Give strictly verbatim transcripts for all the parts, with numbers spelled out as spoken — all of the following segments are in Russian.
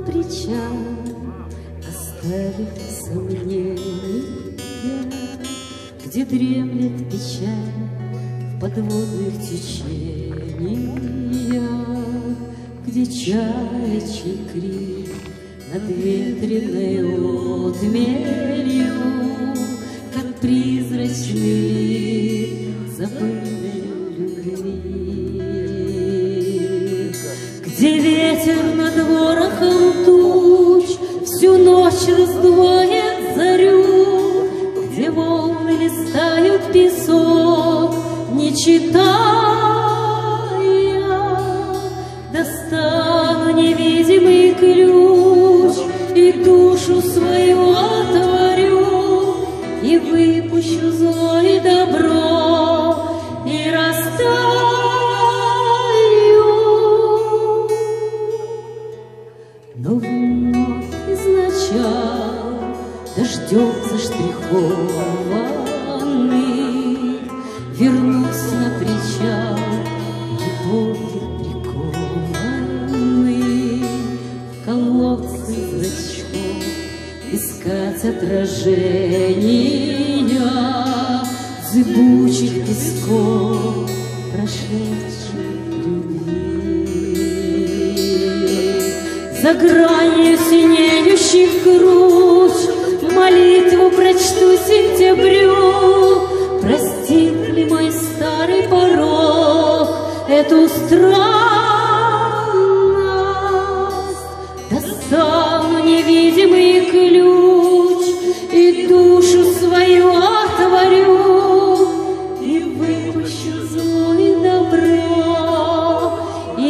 причал, оставив сомнения, где дремлет печаль в подводных течениях, где чаячий крик над ветреной отмелью, как призрачный лик забытой любви, где ветер над ворохом туч всю ночь раздувает зарю, где волны листают песок, не читая, достану невидимый ключ и душу свою отворю, и выпущу зло и добро, и растаю. Но вновь из начала дождем заштрихованный вернусь на причал, любовью прикованный, в колодце зрачков искать отражения зыбучих песков прошедшей любви. За гранью синеющих круч молитву прочту сентябрю. Простит ли мой старый порог эту странность? Достану невидимый ключ и душу свою отворю, и выпущу зло и добро, и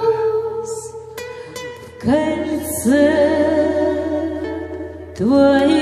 останусь в кольце твоей.